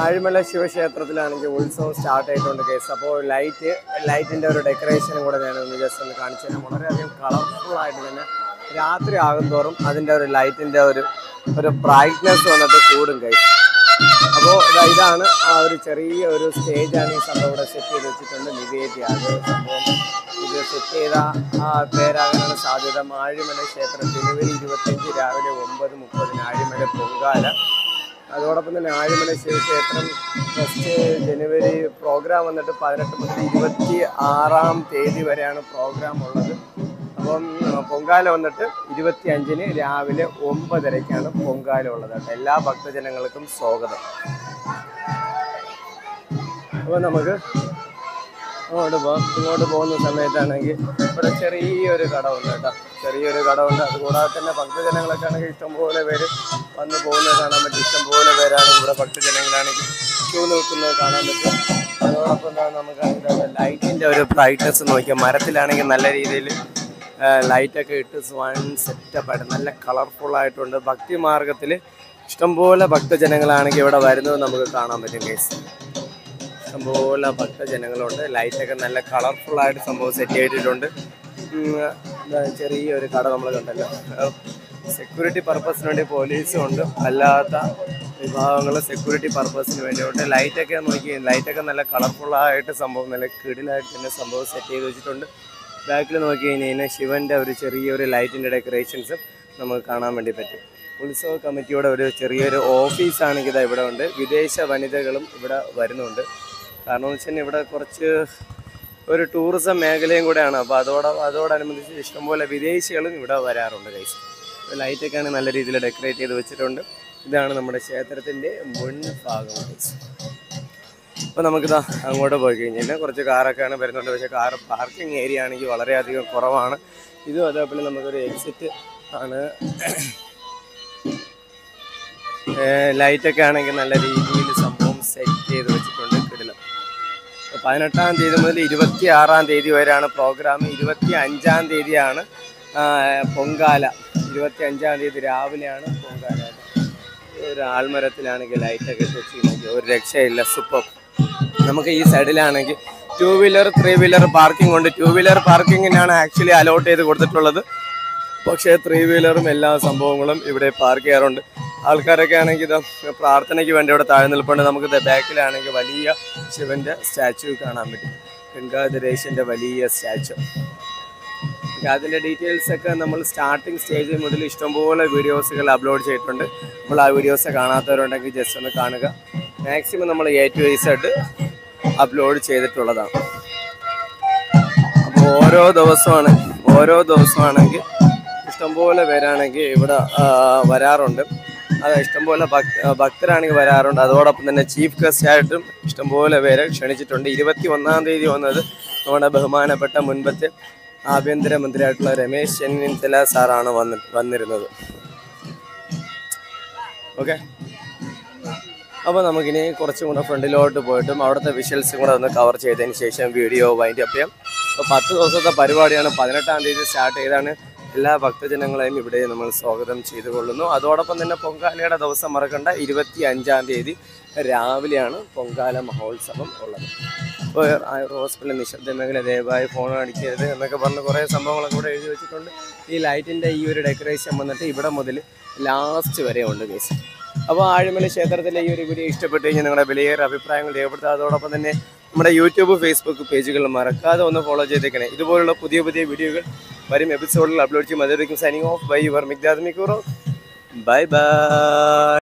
ആഴിമല ശിവക്ഷേത്രത്തിലാണെങ്കിൽ ഉത്സവം സ്റ്റാർട്ട് ആയിട്ടുണ്ട് കേസ്. അപ്പോൾ ലൈറ്റിൻ്റെ ഒരു ഡെക്കറേഷനും കൂടെ ഞാനൊന്ന് ജസ്റ്റ് ഒന്ന് കാണിച്ചു തരാം. വളരെയധികം കളർഫുള്ളായിട്ട് തന്നെ രാത്രി ആകും തോറും അതിൻ്റെ ഒരു ലൈറ്റിൻ്റെ ഒരു ബ്രൈറ്റ്നെസ് വന്നിട്ട് കൂടും കേസ്. അപ്പോൾ ഇതാണ് ആ ഒരു ചെറിയ ഒരു സ്റ്റേജാണ് ഈ സംഭവം ഇവിടെ സെറ്റ് ചെയ്ത് വെച്ചിട്ടുണ്ട്. നിവേദ്യ അത് സംഭവം ഇത് സെറ്റ് ചെയ്ത പേരാകാനാണ് സാധ്യത. ആഴിമല ക്ഷേത്രം ജനുവരി 25 രാവിലെ 9:30 ആഴിമല പൊങ്കാല. അതോടൊപ്പം തന്നെ ആഴിമല ശിവക്ഷേത്രം ഫസ്റ്റ് ജനുവരി പ്രോഗ്രാം വന്നിട്ട് 18 മുതൽ 26-ാം തീയതി വരെയാണ് പ്രോഗ്രാം ഉള്ളത്. അപ്പം പൊങ്കാല വന്നിട്ട് 25-ന് രാവിലെ 9:30-ക്കാണ് പൊങ്കാല ഉള്ളത്. എല്ലാ ഭക്തജനങ്ങൾക്കും സ്വാഗതം. അപ്പോൾ നമുക്ക് ഇങ്ങോട്ട് പോകുന്ന സമയത്താണെങ്കിൽ ഇവിടെ ചെറിയൊരു കടമുണ്ട് കേട്ടോ. ചെറിയൊരു കടമുണ്ട്. അതുകൂടാതെ തന്നെ ഭക്തജനങ്ങളൊക്കെ ആണെങ്കിൽ ഇഷ്ടംപോലെ പേര് വന്ന് പോകുന്നത് കാണാൻ പറ്റും. ഇഷ്ടംപോലെ പേരാണ് ഇവിടെ ഭക്തജനങ്ങളാണെങ്കിൽ ക്യൂ നിൽക്കുന്നത് കാണാൻ പറ്റും. അതോടൊപ്പം തന്നെ നമുക്കാണെങ്കിൽ ലൈറ്റിൻ്റെ ഒരു ബ്രൈറ്റ്നസ് നോക്കിയാൽ മരത്തിലാണെങ്കിൽ നല്ല രീതിയിൽ ലൈറ്റൊക്കെ ഇട്ട് വൺ സെറ്റപ്പായിട്ട് നല്ല കളർഫുള്ളായിട്ടുണ്ട്. ഭക്തി മാർഗത്തിൽ ഇഷ്ടംപോലെ ഭക്തജനങ്ങളാണെങ്കിൽ ഇവിടെ വരുന്നത് നമുക്ക് കാണാൻ പറ്റും കേസ്. ഇഷ്ടംപോലെ ഭക്തജനങ്ങളുണ്ട്. ലൈറ്റൊക്കെ നല്ല കളർഫുള്ളായിട്ട് സംഭവം സെറ്റ് ചെയ്തിട്ടുണ്ട്. ചെറിയൊരു കട നമ്മൾ കണ്ടല്ലോ. സെക്യൂരിറ്റി പർപ്പസിന് വേണ്ടി പോലീസും ഉണ്ട്, അല്ലാത്ത വിഭാഗങ്ങൾ സെക്യൂരിറ്റി പർപ്പസിന് വേണ്ടിയുണ്ട്. ലൈറ്റൊക്കെ നോക്കി, ലൈറ്റൊക്കെ നല്ല കളർഫുള്ളായിട്ട് സംഭവം നല്ല കിടിലായിട്ട് തന്നെ സംഭവം സെറ്റ് ചെയ്ത് വെച്ചിട്ടുണ്ട്. ബാക്കിൽ നോക്കി കഴിഞ്ഞാൽ ശിവൻ്റെ ഒരു ചെറിയൊരു ലൈറ്റിൻ്റെ ഡെക്കറേഷൻസും നമുക്ക് കാണാൻ വേണ്ടി പറ്റും. ഉത്സവ കമ്മിറ്റിയുടെ ഒരു ചെറിയൊരു ഓഫീസാണെങ്കിൽ ഇതാ ഇവിടെ ഉണ്ട്. വിദേശ വനിതകളും ഇവിടെ വരുന്നുണ്ട്. കാരണം എന്ന് വെച്ച് കഴിഞ്ഞാൽ ഇവിടെ കുറച്ച് ഒരു ടൂറിസം മേഖലയും കൂടെയാണ്. അപ്പോൾ അതോടനുബന്ധിച്ച് ഇഷ്ടംപോലെ വിദേശികളും ഇവിടെ വരാറുണ്ട് കൈസ്. ലൈറ്റൊക്കെയാണ് നല്ല രീതിയിൽ ഡെക്കറേറ്റ് ചെയ്ത് വെച്ചിട്ടുണ്ട്. ഇതാണ് നമ്മുടെ ക്ഷേത്രത്തിൻ്റെ മുൻഭാഗം കൈസ്. അപ്പോൾ നമുക്കിതാ അങ്ങോട്ട് പോയി കഴിഞ്ഞാൽ കുറച്ച് കാറൊക്കെയാണ് വരുന്നുണ്ട്. പക്ഷേ കാർ പാർക്കിംഗ് ഏരിയ ആണെങ്കിൽ വളരെയധികം കുറവാണ്. ഇതും അതേപോലെ നമുക്കൊരു എക്സിറ്റ് ആണ്. ലൈറ്റൊക്കെ ആണെങ്കിൽ നല്ല രീതിയിൽ സംഭവം സെറ്റ് ചെയ്ത് വെച്ചിട്ടുണ്ട്. കിടിലം. 18-ാം തീയതി മുതൽ 26-ാം തീയതി വരെയാണ് പ്രോഗ്രാം. 25-ാം തീയതിയാണ് പൊങ്കാല. 25-ാം തീയതി രാവിലെയാണ് പൊങ്കാല. ഒരു ആൽമരത്തിലാണെങ്കിൽ ലൈറ്റൊക്കെ ഇട്ട് വെച്ചിട്ടുണ്ടെങ്കിൽ ഒരു രക്ഷയില്ല. സൂപ്പർ. നമുക്ക് ഈ സൈഡിലാണെങ്കിൽ 2 വീലർ 3 വീലർ പാർക്കിംഗ് ഉണ്ട്. 2 വീലർ പാർക്കിങ്ങിനാണ് ആക്ച്വലി അലോട്ട് ചെയ്ത് കൊടുത്തിട്ടുള്ളത്. പക്ഷേ 3 വീലറും എല്ലാ സംഭവങ്ങളും ഇവിടെ പാർക്ക് ചെയ്യാറുണ്ട്. ആൾക്കാരൊക്കെ ആണെങ്കിൽ ഇത് പ്രാർത്ഥനയ്ക്ക് വേണ്ടി ഇവിടെ താഴെ നിൽപ്പുണ്ട്. നമുക്കിത് ബാക്കിലാണെങ്കിൽ വലിയ ശിവൻ്റെ സ്റ്റാച്ചു കാണാൻ പറ്റും. ഗംഗാധരേശൻ്റെ വലിയ സ്റ്റാച്ചു. അതിൻ്റെ ഡീറ്റെയിൽസൊക്കെ നമ്മൾ സ്റ്റാർട്ടിങ് സ്റ്റേജിൽ മുതൽ ഇഷ്ടംപോലെ വീഡിയോസുകൾ അപ്ലോഡ് ചെയ്തിട്ടുണ്ട്. നമ്മൾ ആ വീഡിയോസ് കാണാത്തവരുണ്ടെങ്കിൽ ജസ്റ്റ് ഒന്ന് കാണുക. മാക്സിമം നമ്മൾ A to Z അപ്ലോഡ് ചെയ്തിട്ടുള്ളതാണ്. അപ്പോൾ ഓരോ ദിവസമാണെങ്കിൽ ഇഷ്ടംപോലെ പേരാണെങ്കിൽ ഇവിടെ വരാറുണ്ട്. അത് ഇഷ്ടംപോലെ ഭക്തരാണെങ്കിൽ വരാറുണ്ട്. അതോടൊപ്പം തന്നെ ചീഫ് ഗസ്റ്റ് ആയിട്ടും ഇഷ്ടംപോലെ പേരെ ക്ഷണിച്ചിട്ടുണ്ട്. 21-ാം തീയതി വന്നത് നമ്മുടെ ബഹുമാനപ്പെട്ട മുൻപത്തെ ആഭ്യന്തരമന്ത്രിയായിട്ടുള്ള രമേശ് ചെന്നിത്തല സാറാണ് വന്നിരുന്നത്. ഓക്കെ. അപ്പോൾ നമുക്കിനി കുറച്ചും കൂടെ ഫ്രണ്ടിലോട്ട് പോയിട്ടും അവിടുത്തെ വിഷ്വൽസും കൂടെ ഒന്ന് കവർ ചെയ്തതിന് ശേഷം വീഡിയോ വൈൻഡ് അപ്പ് ചെയ്യാം. അപ്പോൾ 10 ദിവസത്തെ പരിപാടിയാണ്. 18-ാം തീയതി സ്റ്റാർട്ട് ചെയ്താണ്. എല്ലാ ഭക്തജനങ്ങളെയും ഇവിടെ നമ്മൾ സ്വാഗതം ചെയ്തു കൊള്ളുന്നു. അതോടൊപ്പം തന്നെ പൊങ്കാലയുടെ ദിവസം മറക്കണ്ട, 25-ാം തീയതി രാവിലെയാണ് പൊങ്കാല മഹോത്സവം ഉള്ളത്. അപ്പോൾ ഹോസ്പിറ്റലിൽ നിശബ്ദ മേഖല ദയവായി ഫോൺ അടിക്കരുത് എന്നൊക്കെ പറഞ്ഞ് കുറേ സംഭവങ്ങളൊക്കെ ഇവിടെ എഴുതി വെച്ചിട്ടുണ്ട്. ഈ ലൈറ്റിൻ്റെ ഈ ഒരു ഡെക്കറേഷൻ വന്നിട്ട് ഇവിടെ മുതൽ ലാസ്റ്റ് വരെ ഉണ്ട് കേസ്. അപ്പോൾ ആഴിമല ക്ഷേത്രത്തിലെ ഈ ഒരു വീഡിയോ ഇഷ്ടപ്പെട്ട് കഴിഞ്ഞാൽ നിങ്ങളുടെ വിലയേറെ അഭിപ്രായങ്ങൾ രേഖപ്പെടുത്തുക. അതോടൊപ്പം തന്നെ നമ്മുടെ യൂട്യൂബ് ഫേസ്ബുക്ക് പേജുകൾ മറക്കാതെ ഒന്ന് ഫോളോ ചെയ്തേക്കണേ. ഇതുപോലുള്ള പുതിയ വീഡിയോകൾ വരും എപ്പിസോഡിൽ അപ്ലോഡ് ചെയ്യും. അതുവരെയും signing off by your Migdad മിക്കൂറോ. Bye by.